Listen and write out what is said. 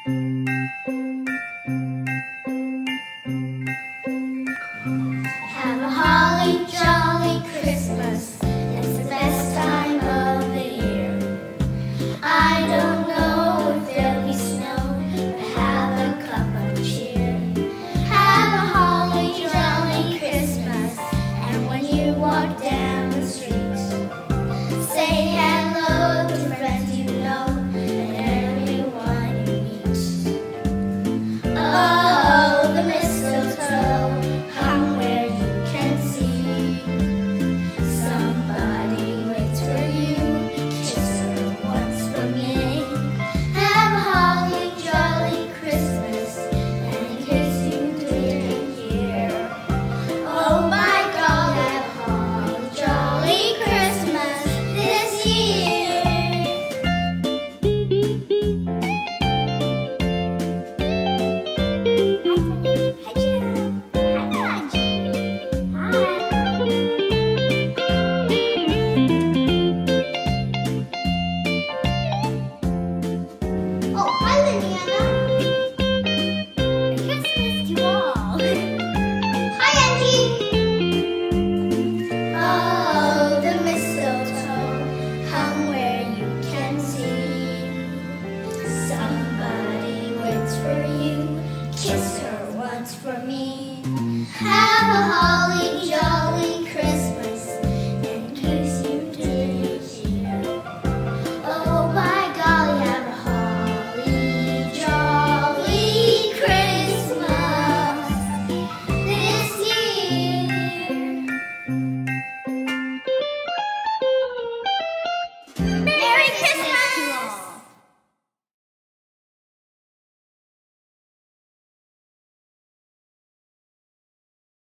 Have a holly jolly Christmas. It's the best time of the year. I don't know if there'll be snow, but have a cup of cheer. Have a holly jolly Christmas, and when you walk down the street, say hello to friends you know and everyone you meet. Oh, the mistletoe hung where you can see. Somebody waits for you, kiss her once for me. Have a holly jolly Christmas, and in case you didn't hear, oh my God, have a holly jolly Christmas this year. Hi, Jim. Hi, Jim. Hi. Oh, hi, Liliana. Christmas to all. Hi, Angie. Oh, the mistletoe hung where you can see. Somebody waits for you, kiss her once for me. Have a holly jolly